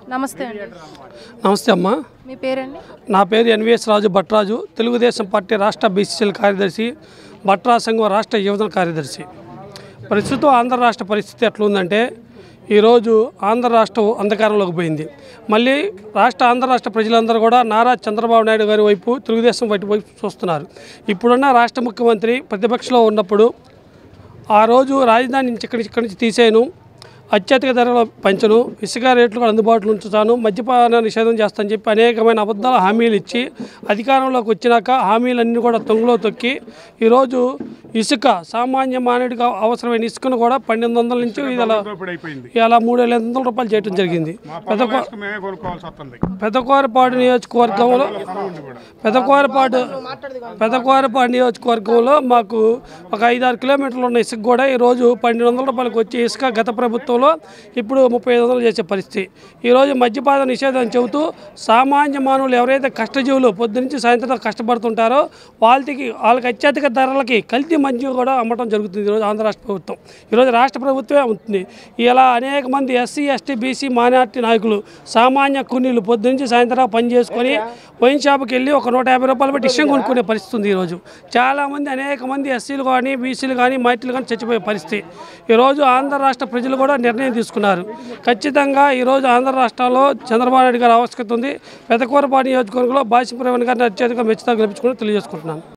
నమస్తే అండి. నమస్తే అమ్మా. మీ పేరండి? నా పేరు ఎన్విఎస్ రాజు భట్రాజు, తెలుగుదేశం పార్టీ రాష్ట్ర బీసీసీఎల్ కార్యదర్శి, భట్రా సంఘం రాష్ట్ర యువజన కార్యదర్శి. ప్రస్తుతం ఆంధ్ర రాష్ట్ర పరిస్థితి ఎట్లుందంటే, ఈరోజు ఆంధ్ర రాష్ట్రం అంధకారంలోకి పోయింది. మళ్ళీ ఆంధ్ర రాష్ట్ర ప్రజలందరూ కూడా నారా చంద్రబాబు నాయుడు గారి వైపు, తెలుగుదేశం వైపు చూస్తున్నారు. ఇప్పుడున్న రాష్ట్ర ముఖ్యమంత్రి ప్రతిపక్షంలో ఉన్నప్పుడు ఆ రోజు రాజధాని నుంచి ఇక్కడి నుంచి తీసేయను, అత్యధిక ధరలు పెంచను, ఇసుక రేట్లు కూడా అందుబాటులో ఉంచుతాను, మద్యపాన నిషేధం చేస్తానని చెప్పి అనేకమైన అబద్ధాల హామీలు ఇచ్చి అధికారంలోకి వచ్చినాక హామీలన్నీ కూడా తొంగలో తొక్కి ఈరోజు ఇసుక సామాన్య మానవుడికి అవసరమైన ఇసుకను కూడా 1200 నుంచి ఇలా 3500 రూపాయలు చేయడం జరిగింది. పెదకూరపాడు నియోజకవర్గంలో పెదకూరపాడు నియోజకవర్గంలో మాకు ఒక 5-6 కిలోమీటర్లు ఉన్న ఇసుక కూడా ఈరోజు 1200 రూపాయలకు వచ్చే ఇసుక గత ప్రభుత్వం ఇప్పుడు 3500 చేసే పరిస్థితి. ఈరోజు మద్యపాన నిషేధం చెబుతూ సామాన్య మానవులు ఎవరైతే కష్టజీవులు పొద్దునుంచి సాయంత్రం కష్టపడుతుంటారో వాళ్ళకి అత్యధిక ధరలకి కల్తీ మద్యం కూడా అమ్మటం జరుగుతుంది ఈరోజు ఆంధ్ర రాష్ట్ర ప్రభుత్వం. ఈరోజు రాష్ట్ర ప్రభుత్వమే ఉంటుంది. ఇలా అనేక మంది ఎస్సీ, ఎస్టీ, బీసీ మైనార్టీ నాయకులు, సామాన్య కూలీలు పొద్దునుంచి సాయంత్రం పని చేసుకొని వైన్ షాప్కి వెళ్ళి ఒక 150 రూపాయలు పెట్టి ఇష్టం కొనుక్కునే పరిస్థితి ఉంది. ఈరోజు చాలామంది అనేక మంది ఎస్సీలు కానీ, బీసీలు కానీ, మైనార్టీలు కానీ చచ్చిపోయే పరిస్థితి. ఈరోజు ఆంధ్ర రాష్ట్ర ప్రజలు కూడా నిర్ణయం తీసుకున్నారు. ఖచ్చితంగా ఈరోజు ఆంధ్ర రాష్ట్రంలో చంద్రబాబు నాయుడు గారి ఆవశ్యకత ఉంది. పెదకూరపాడు నియోజకవర్గంలో బాసిం ప్రవీణ్ గారిని అత్యధిక మెచ్చుతా గెలుపుకొని తెలియజేసుకుంటున్నాను.